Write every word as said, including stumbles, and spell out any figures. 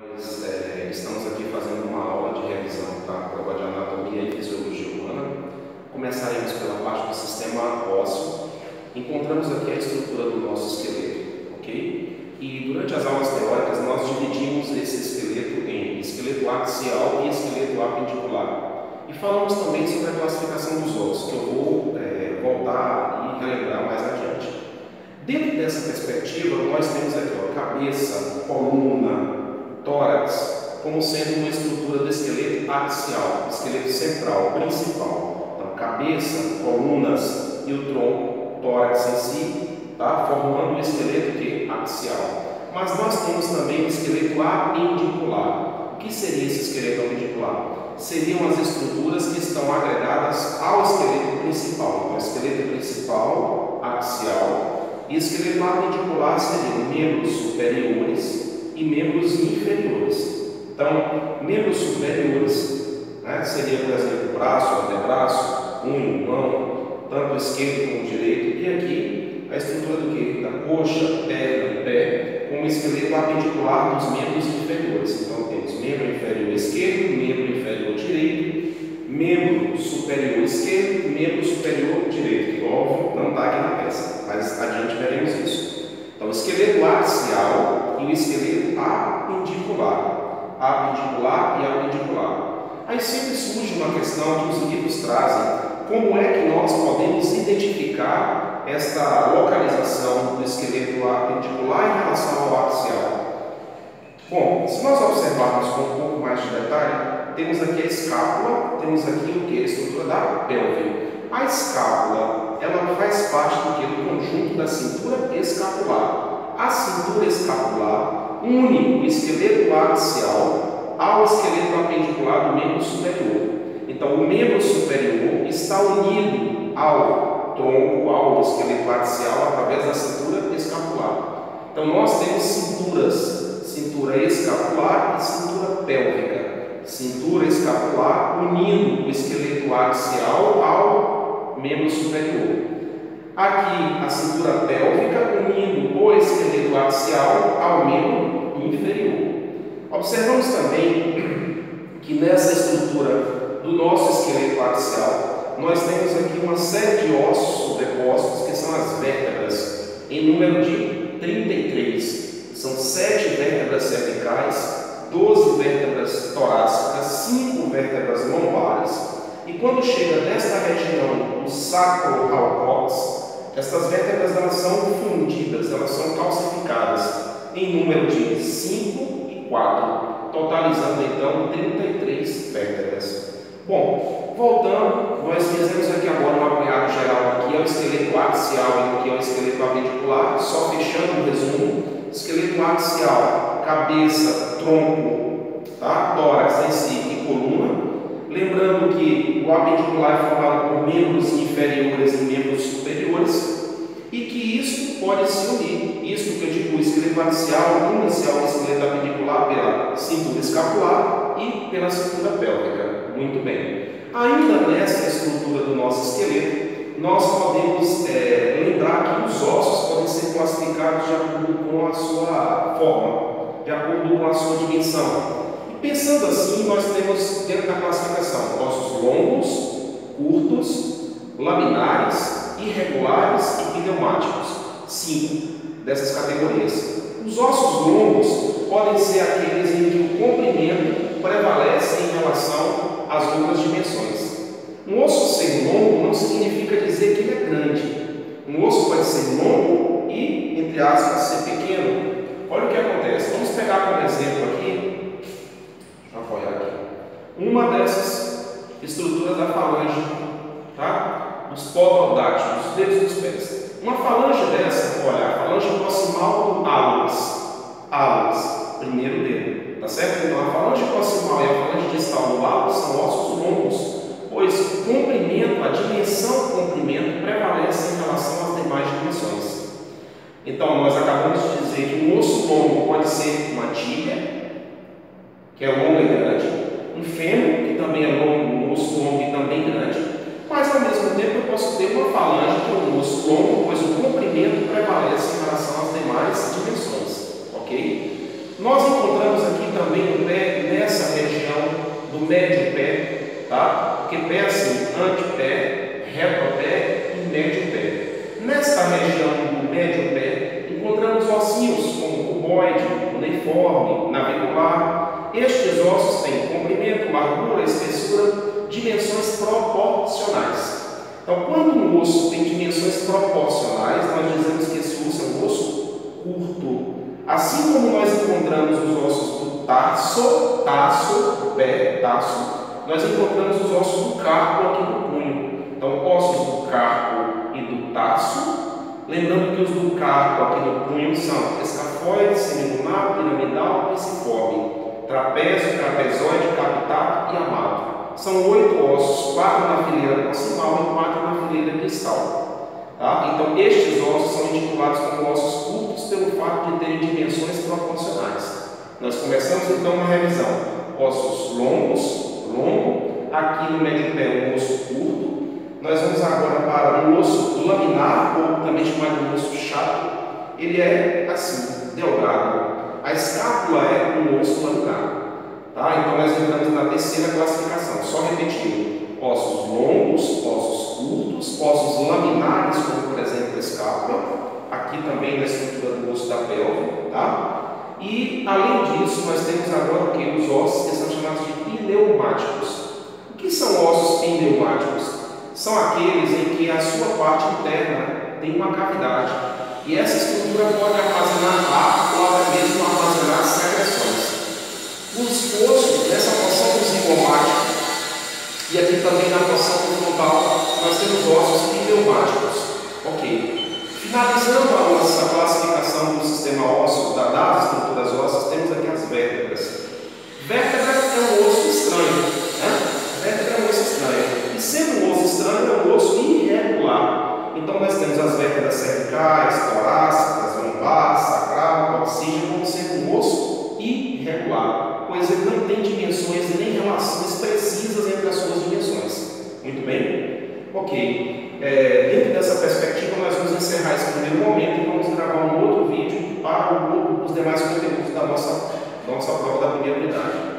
Nós é, estamos aqui fazendo uma aula de revisão da prova de anatomia e fisiologia humana. Começaremos pela parte do sistema ósseo. Encontramos aqui a estrutura do nosso esqueleto, ok? E durante as aulas teóricas nós dividimos esse esqueleto em esqueleto axial e esqueleto apendicular. E falamos também sobre a classificação dos ossos, que eu vou é, voltar e relembrar mais adiante. Dentro dessa perspectiva, nós temos aqui ó, cabeça, coluna, tórax, como sendo uma estrutura do esqueleto axial, esqueleto central, principal. Então, cabeça, colunas e o tronco, tórax em si, tá? Formando o esqueleto que? Axial. Mas nós temos também o esqueleto apendicular. O que seria esse esqueleto apendicular? Seriam as estruturas que estão agregadas ao esqueleto principal. Então, esqueleto principal, axial, e esqueleto apendicular seriam membros superiores e membros inferiores. Então, membros superiores, né, seria, por exemplo, braço, antebraço, unha, mão, tanto esquerdo como direito, e aqui a estrutura do que? Da coxa, perna e pé, com o esqueleto apendicular dos membros inferiores. Então, temos membro inferior esquerdo, membro inferior direito, membro superior esquerdo, membro superior direito, que óbvio não está aqui na peça, mas adiante veremos isso. Então, o esqueleto axial e o esqueleto apendicular, apendicular e apendicular. Aí sempre surge uma questão que os livros trazem, como é que nós podemos identificar esta localização do esqueleto apendicular em relação ao axial? Bom, se nós observarmos com um pouco mais de detalhe, temos aqui a escápula, temos aqui o que? A estrutura da pelve. A escápula, ela faz parte do que? Do conjunto da cintura escapular. A cintura escapular une o esqueleto axial ao esqueleto apendicular do membro superior. Então, o membro superior está unido ao tronco, ao esqueleto axial, através da cintura escapular. Então, nós temos cinturas, cintura escapular e cintura pélvica. Cintura escapular unindo o esqueleto axial ao membro superior. Aqui, a cintura pélvica unindo o esqueleto axial ao membro inferior. Observamos também que nessa estrutura do nosso esqueleto axial, nós temos aqui uma série de ossos sobrepostos, que são as vértebras, em número de trinta e três. São sete vértebras cervicais, doze vértebras torácicas, cinco vértebras lombares. E quando chega nesta região do sacro ao cóccix, estas vértebras elas são fundidas, elas são calcificadas em número de cinco e quatro, totalizando então trinta e três vértebras. Bom, voltando, nós fizemos aqui agora um apanhado geral aqui, é o esqueleto axial e aqui é o esqueleto apendicular, só fechando o resumo. Esqueleto axial, cabeça, tronco, tá? Tórax em si e coluna. Lembrando que o apendicular é formado por membros inferiores e membros superiores e que isso pode se unir. Isso que eu digo, o esqueleto axial une-se ao esqueleto apendicular pela cintura escapular e pela cintura pélvica. Muito bem. Ainda nessa estrutura do nosso esqueleto, nós podemos é, lembrar que os ossos podem ser classificados de acordo com a sua forma, de acordo com a sua dimensão. E pensando assim, nós temos dentro da classificação ossos longos, curtos, laminares, irregulares e pneumáticos. Cinco dessas categorias. Os ossos longos podem ser aqueles em que o comprimento prevalece em relação às outras dimensões. Um osso ser longo não significa dizer que ele é grande. Um osso pode ser longo e, entre aspas, ser pequeno. Olha o que acontece. Vamos pegar como exemplo aqui, deixa eu apoiar aqui, uma dessas estruturas da falange, tá? Dos pododáctilos, os dedos dos pés. Uma falange dessa, olha, a falange proximal do hálux, hálux, primeiro dedo, tá certo? Então, a falange proximal e a falange distal do hálux são ossos longos, pois o comprimento, a dimensão do comprimento prevalece em relação às demais dimensões. Então, nós acabamos de dizer que um osso longo pode ser uma tíbia, que é longa e grande, um fêmur, que também é longo, um osso longo e também grande, mas ao mesmo tempo eu posso ter uma falange, que é um osso longo, pois o comprimento prevalece em relação às demais dimensões, ok? Nós encontramos aqui também do médio pé, tá? Porque pé assim, antepé, retropé e médio pé. Nesta região do médio pé, encontramos ossinhos como cuboide, cuneiforme, navicular. Estes ossos têm comprimento, largura, espessura, dimensões proporcionais. Então, quando um osso tem dimensões proporcionais, nós dizemos que esse osso é um osso curto. Assim como nós encontramos os ossos do tarso, tarso, pé, tarso, nós encontramos os ossos do carpo aqui no punho. Então, ossos do carpo e do tarso. Lembrando que os do carpo aqui no punho são escafoide, semilunar, piramidal, pisiforme, trapézio, trapezoide, capitato e amato. São oito ossos, quatro na fileira proximal e quatro na fileira distal. Tá? Então, estes ossos são intitulados como ossos curtos pelo fato de terem dimensões proporcionais. Nós começamos então uma revisão. Ossos longos, longo, aqui no médio pé um osso curto. Nós vamos agora para um osso laminar, ou também chamado de osso chato. Ele é assim, delgado. A escápula é um osso laminar. Tá? Então nós entramos na terceira classificação. Só repetindo: ossos longos, ossos curtos, ossos laminares, como por exemplo a escápula. Aqui também na estrutura do osso da pelve. Tá? E além disso, nós temos agora o que? Os ossos que são chamados de pneumáticos. O que são ossos pneumáticos? São aqueles em que a sua parte interna tem uma cavidade e essa estrutura pode armazenar ar ou até mesmo armazenar secreções. Os ossos nessa porção do zigomático e aqui também na porção do frontal nós temos ossos pneumáticos. Ok. Finalizando a nossa classificação do sistema ósseo, das estruturas ósseas, temos aqui as vértebras. Vértebra é um osso estranho, né? Vértebra é um osso estranho. E sendo um osso estranho, é um osso irregular. Então nós temos as vértebras cervicais, torácicas, lombar, sacral, coxígeo, como sendo um osso irregular, pois ele não tem dimensões e nem relações precisas entre as suas dimensões. Muito bem? Ok. É, dentro dessa perspectiva, nós vamos encerrar esse primeiro momento e vamos gravar um outro vídeo para os demais conteúdos da nossa, da nossa prova da primeira unidade.